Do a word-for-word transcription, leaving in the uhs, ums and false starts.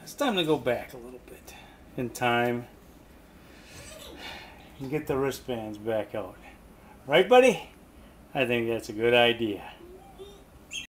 It's time to go back a little bit in time and get the wristbands back out. Right, buddy? I think that's a good idea.